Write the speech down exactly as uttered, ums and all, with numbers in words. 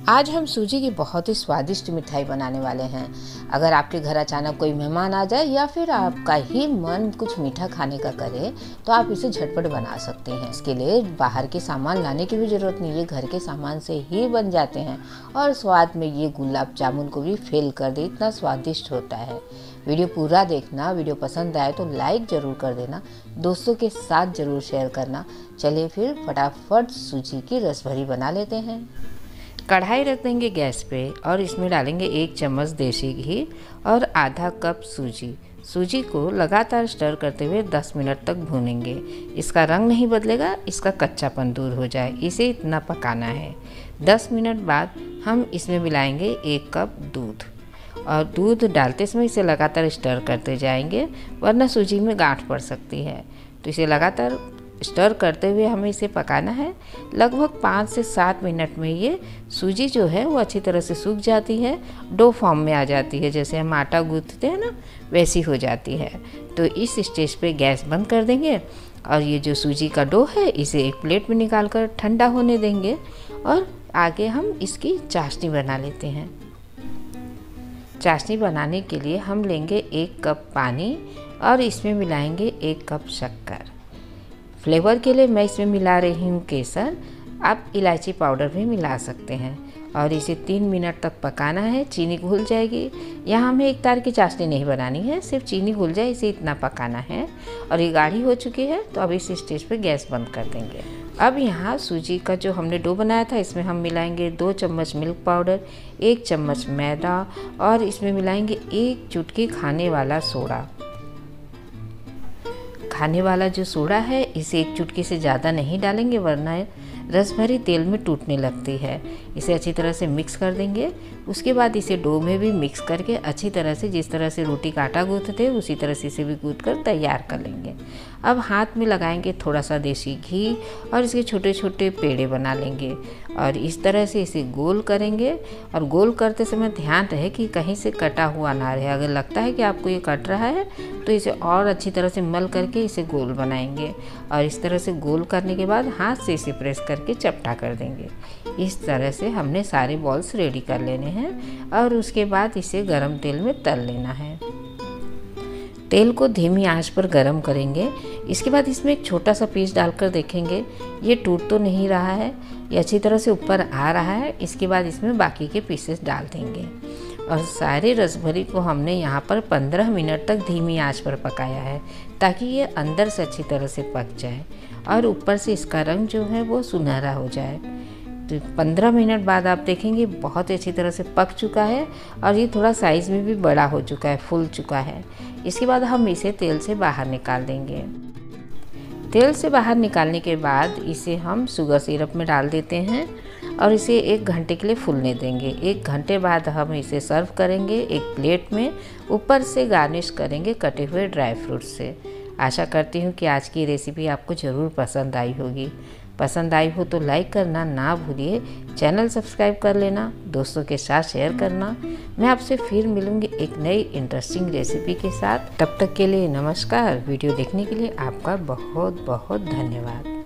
आज हम सूजी की बहुत ही स्वादिष्ट मिठाई बनाने वाले हैं। अगर आपके घर अचानक कोई मेहमान आ जाए या फिर आपका ही मन कुछ मीठा खाने का करे तो आप इसे झटपट बना सकते हैं। इसके लिए बाहर के सामान लाने की भी ज़रूरत नहीं है, घर के सामान से ही बन जाते हैं और स्वाद में ये गुलाब जामुन को भी फेल कर दे, इतना स्वादिष्ट होता है। वीडियो पूरा देखना, वीडियो पसंद आए तो लाइक ज़रूर कर देना, दोस्तों के साथ ज़रूर शेयर करना। चलिए फिर फटाफट सूजी की रसभरी बना लेते हैं। कढ़ाई रख देंगे गैस पे और इसमें डालेंगे एक चम्मच देसी घी और आधा कप सूजी। सूजी को लगातार स्टर करते हुए दस मिनट तक भूनेंगे। इसका रंग नहीं बदलेगा, इसका कच्चापन दूर हो जाए, इसे इतना पकाना है। दस मिनट बाद हम इसमें मिलाएंगे एक कप दूध और दूध डालते समय इसे लगातार स्टर करते जाएंगे, वरना सूजी में गांठ पड़ सकती है। तो इसे लगातार स्टर करते हुए हमें इसे पकाना है। लगभग पाँच से सात मिनट में ये सूजी जो है वो अच्छी तरह से सूख जाती है, डो फॉर्म में आ जाती है, जैसे हम आटा गूंथते हैं ना वैसी हो जाती है। तो इस स्टेज पे गैस बंद कर देंगे और ये जो सूजी का डो है इसे एक प्लेट में निकाल कर ठंडा होने देंगे और आगे हम इसकी चाशनी बना लेते हैं। चाशनी बनाने के लिए हम लेंगे एक कप पानी और इसमें मिलाएंगे एक कप शक्कर। फ्लेवर के लिए मैं इसमें मिला रही हूँ केसर, आप इलायची पाउडर भी मिला सकते हैं और इसे तीन मिनट तक पकाना है। चीनी घुल जाएगी। यहाँ हमें एक तार की चाशनी नहीं बनानी है, सिर्फ चीनी घुल जाए इसे इतना पकाना है। और ये गाढ़ी हो चुकी है तो अब इस स्टेज पे गैस बंद कर देंगे। अब यहाँ सूजी का जो हमने डो बनाया था इसमें हम मिलाएंगे दो चम्मच मिल्क पाउडर, एक चम्मच मैदा और इसमें मिलाएंगे एक चुटकी खाने वाला सोडा। खाने वाला जो सोडा है इसे एक चुटकी से ज़्यादा नहीं डालेंगे, वरना रसभरी तेल में टूटने लगती है। इसे अच्छी तरह से मिक्स कर देंगे। उसके बाद इसे डो में भी मिक्स करके अच्छी तरह से, जिस तरह से रोटी का आटा गूंथते हैं उसी तरह से इसे भी गूंथ कर तैयार कर लेंगे। अब हाथ में लगाएंगे थोड़ा सा देसी घी और इसके छोटे छोटे पेड़े बना लेंगे और इस तरह से इसे गोल करेंगे। और गोल करते समय ध्यान रहे कि कहीं से कटा हुआ ना रहे। अगर लगता है कि आपको ये कट रहा है तो इसे और अच्छी तरह से मल करके इसे गोल बनाएंगे और इस तरह से गोल करने के बाद हाथ से इसे प्रेस करके चपटा कर देंगे। इस तरह से हमने सारे बॉल्स रेडी कर लेने हैं और उसके बाद इसे गरम तेल में तल लेना है। तेल को धीमी आंच पर गरम करेंगे। इसके बाद इसमें एक छोटा सा पीस डालकर देखेंगे ये टूट तो नहीं रहा है, ये अच्छी तरह से ऊपर आ रहा है। इसके बाद इसमें बाकी के पीसेस डाल देंगे और सारे रसभरी को हमने यहाँ पर पंद्रह मिनट तक धीमी आंच पर पकाया है ताकि ये अंदर से अच्छी तरह से पक जाए और ऊपर से इसका रंग जो है वो सुनहरा हो जाए। तो पंद्रह मिनट बाद आप देखेंगे बहुत अच्छी तरह से पक चुका है और ये थोड़ा साइज़ में भी बड़ा हो चुका है, फूल चुका है। इसके बाद हम इसे तेल से बाहर निकाल देंगे। तेल से बाहर निकालने के बाद इसे हम शुगर सिरप में डाल देते हैं और इसे एक घंटे के लिए फूलने देंगे। एक घंटे बाद हम इसे सर्व करेंगे एक प्लेट में। ऊपर से गार्निश करेंगे कटे हुए ड्राई फ्रूट से। आशा करती हूँ कि आज की रेसिपी आपको ज़रूर पसंद आई होगी। पसंद आई हो तो लाइक करना ना भूलिए, चैनल सब्सक्राइब कर लेना, दोस्तों के साथ शेयर करना। मैं आपसे फिर मिलूँगी एक नई इंटरेस्टिंग रेसिपी के साथ। तब तक के लिए नमस्कार। वीडियो देखने के लिए आपका बहुत बहुत धन्यवाद।